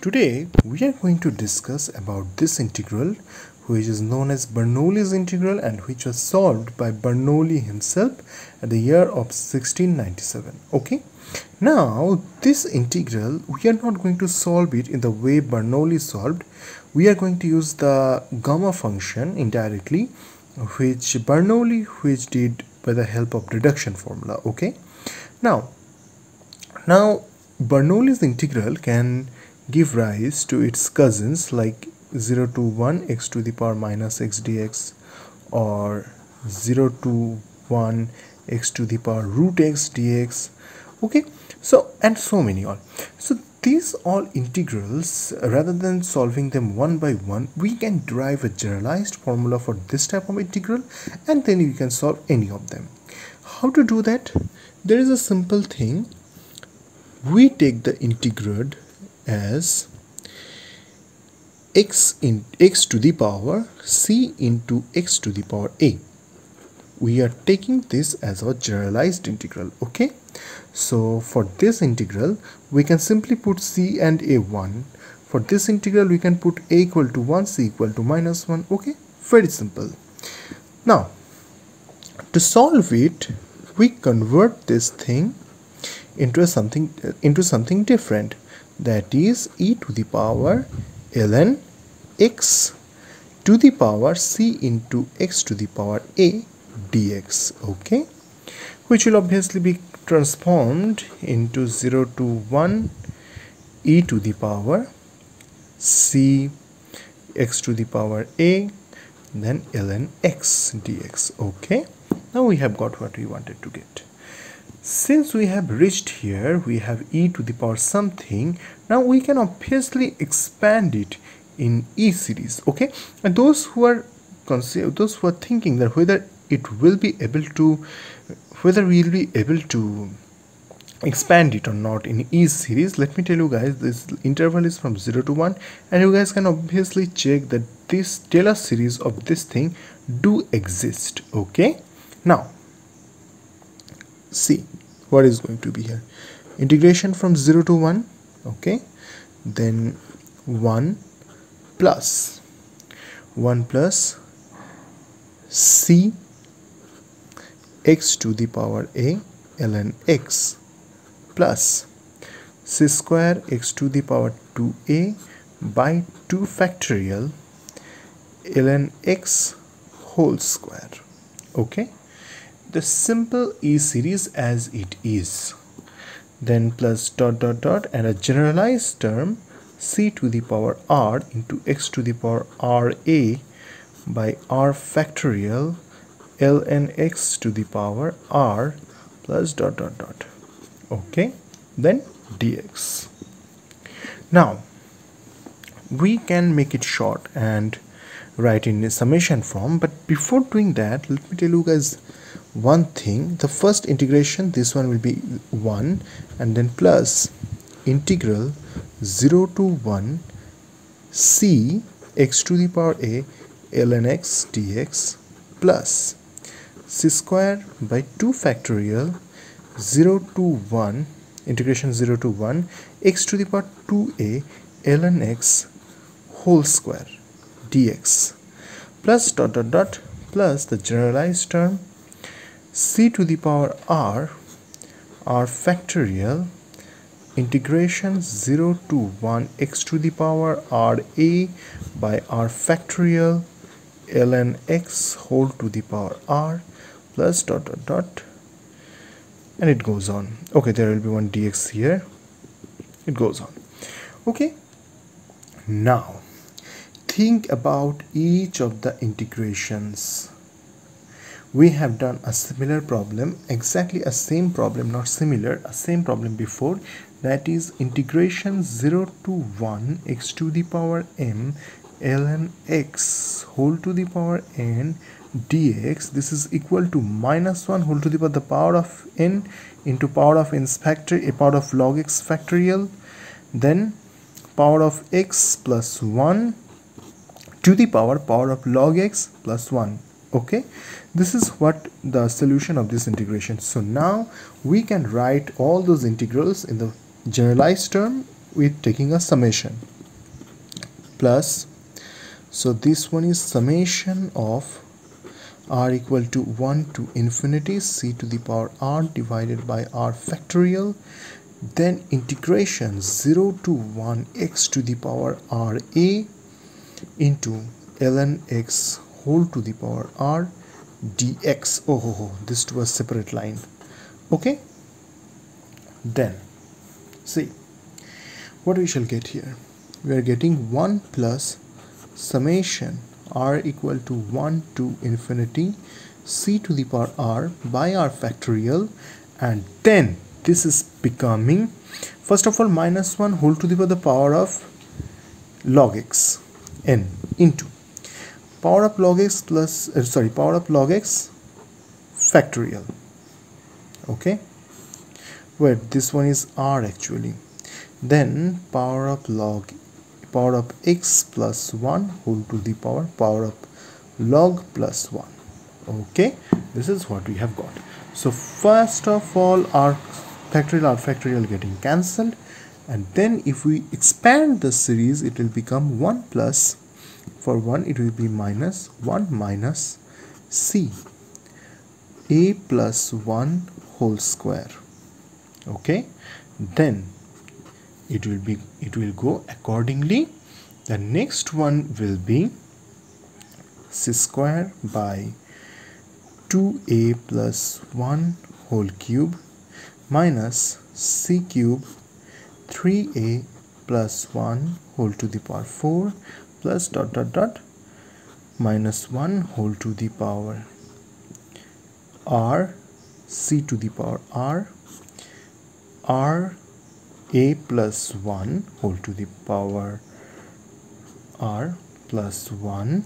Today we are going to discuss about this integral which is known as Bernoulli's integral and which was solved by Bernoulli himself at the year of 1697. Okay, now this integral we are not going to solve it in the way Bernoulli solved. We are going to use the gamma function indirectly which Bernoulli did by the help of reduction formula. Okay, now Bernoulli's integral can give rise to its cousins like 0 to 1 x to the power minus x dx or 0 to 1 x to the power root x dx. Okay, so and so many all. So these all integrals, rather than solving them one by one, we can derive a generalized formula for this type of integral and then you can solve any of them. How to do that? There is a simple thing. We take the integral as x to the power c into x to the power a. We are taking this as our generalized integral. Okay, so for this integral we can simply put c and a 1. For this integral we can put a equal to 1, c equal to minus 1. Okay, very simple. Now to solve it, we convert this thing into something different, that is e to the power ln x to the power c into x to the power a dx. Okay, which will obviously be transformed into 0 to 1 e to the power c x to the power a, then ln x dx. Okay, now we have got what we wanted to get. Since we have reached here, we have e to the power something. Now we can obviously expand it in e series. Okay, and those who are thinking that whether we'll be able to expand it or not in e series, let me tell you guys, this interval is from 0 to 1 and you guys can obviously check that this Taylor series of this thing do exist. Okay, now see what is going to be here. Integration from 0 to 1. Okay, then 1 plus c x to the power a ln x plus c square x to the power 2a by 2 factorial ln x whole square. Okay, the simple e series as it is, then plus dot dot dot and a generalized term c to the power r into x to the power ra by r factorial ln x to the power r plus dot dot dot. Okay, then dx. Now we can make it short and write in a summation form, but before doing that, let me tell you guys one thing. The first integration, this one will be 1 and then plus integral 0 to 1 c x to the power a ln x dx plus c square by 2 factorial 0 to 1 integration 0 to 1 x to the power 2a ln x whole square dx plus dot dot dot plus the generalized term c to the power r factorial integration 0 to 1 x to the power ra by r factorial ln x whole to the power r plus dot dot dot, and it goes on. Okay, there will be one dx here, it goes on. Okay, now think about each of the integrations. We have done a similar problem, exactly a same problem, not similar, a same problem before, that is integration 0 to 1 x to the power m ln x whole to the power n dx. This is equal to minus 1 whole to the power of n into power of n's factor, a power of log x factorial, then power of x plus 1 to the power of log x plus 1. Okay, this is what the solution of this integration. So now we can write all those integrals in the generalized term with taking a summation. plus, so this one is summation of r equal to 1 to infinity c to the power r divided by r factorial, then integration 0 to 1 x to the power r a into ln x whole to the power r dx. This to a separate line. Okay, then see what we shall get here. We are getting 1 plus summation r equal to 1 to infinity c to the power r by r factorial, and then this is becoming, first of all, minus 1 whole to the power of log x n into power of log x plus power of log x factorial. Okay, where this one is r actually, then power of x plus 1 whole to the power of log plus 1. Okay, this is what we have got. So first of all, r factorial getting cancelled, and then if we expand the series, it will become 1 plus, for 1 it will be minus 1 minus c a plus 1 whole square. Okay, then it will go accordingly. The next one will be c square by 2a plus 1 whole cube minus c cube 3a plus 1 whole to the power 4 plus dot dot dot minus 1 whole to the power r c to the power r a plus 1 whole to the power r plus 1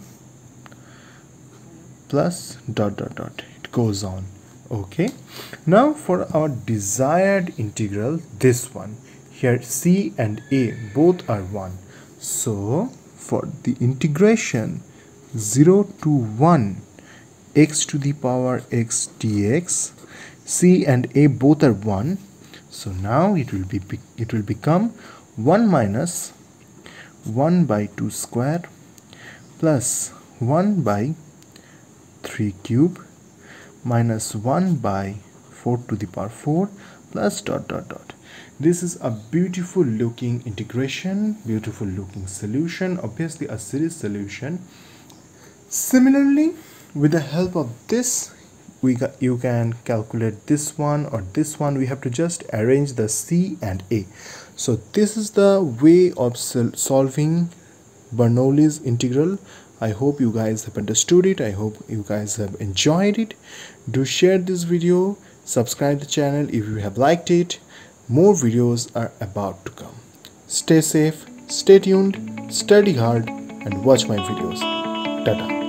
plus dot dot dot, it goes on. Okay, now for our desired integral, this one here, c and a both are 1, so for the integration 0 to 1 x to the power x dx, c and a both are 1, so now it will become 1 minus 1 by 2 square plus 1 by 3 cube minus 1 by 4 to the power 4 plus dot dot dot. This is a beautiful looking integration, beautiful looking solution, obviously a series solution. Similarly, with the help of this, you can calculate this one or this one. We have to just arrange the c and a. So this is the way of solving Bernoulli's integral. I hope you guys have understood it. I hope you guys have enjoyed it. Do share this video, subscribe the channel if you have liked it. More videos are about to come. Stay safe, stay tuned, study hard, and watch my videos. Tata.